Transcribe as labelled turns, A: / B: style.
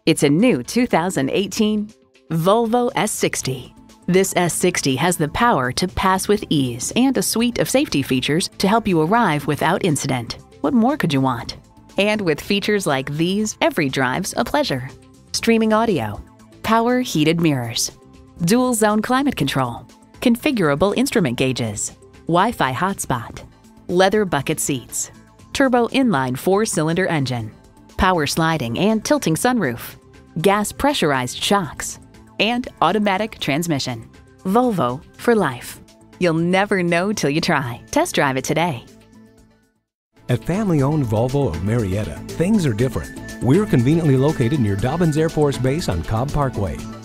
A: It's a new 2018 Volvo S60. This S60 has the power to pass with ease and a suite of safety features to help you arrive without incident. What more could you want? And with features like these, every drive's a pleasure. Streaming audio, power heated mirrors, dual zone climate control, configurable instrument gauges, Wi-Fi hotspot, leather bucket seats, turbo inline 4-cylinder engine, power sliding and tilting sunroof, gas pressurized shocks, and automatic transmission. Volvo for life. You'll never know till you try. Test drive it today.
B: At family-owned Volvo of Marietta, things are different. We're conveniently located near Dobbins Air Force Base on Cobb Parkway.